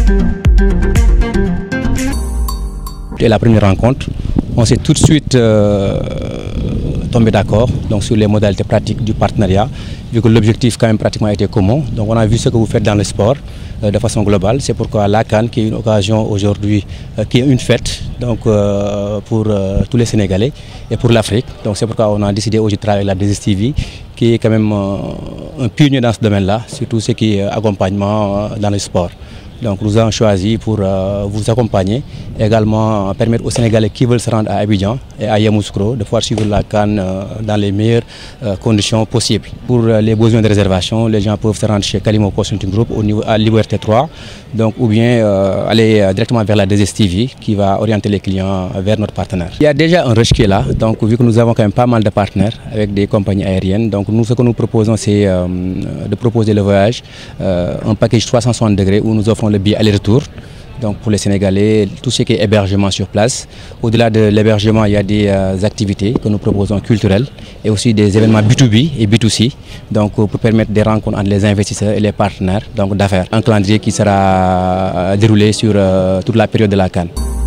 Et la première rencontre, on s'est tout de suite tombé d'accord sur les modalités pratiques du partenariat, vu que l'objectif quand même pratiquement était commun. Donc on a vu ce que vous faites dans le sport de façon globale. C'est pourquoi la CAN, qui est une occasion aujourd'hui, qui est une fête pour tous les Sénégalais et pour l'Afrique. Donc c'est pourquoi on a décidé aujourd'hui de travailler avec la 2STV, qui est quand même un pionnier dans ce domaine-là, surtout ce qui est accompagnement dans le sport. Donc nous avons choisi pour vous accompagner, également permettre aux Sénégalais qui veulent se rendre à Abidjan et à Yamoussoukro de pouvoir suivre la CAN dans les meilleures conditions possibles. Pour les besoins de réservation, les gens peuvent se rendre chez Kalimo Consulting Group au niveau à Liberté 3, ou bien aller directement vers la 2STV qui va orienter les clients vers notre partenaire. Il y a déjà un rush qui est là, donc vu que nous avons quand même pas mal de partenaires avec des compagnies aériennes, donc nous ce que nous proposons c'est de proposer le voyage, un package 360 degrés où nous offrons le billet aller-retour. Donc pour les Sénégalais, tout ce qui est hébergement sur place. Au-delà de l'hébergement, il y a des activités que nous proposons culturelles et aussi des événements B2B et B2C, donc pour permettre des rencontres entre les investisseurs et les partenaires d'affaires. Un calendrier qui sera déroulé sur toute la période de la CAN.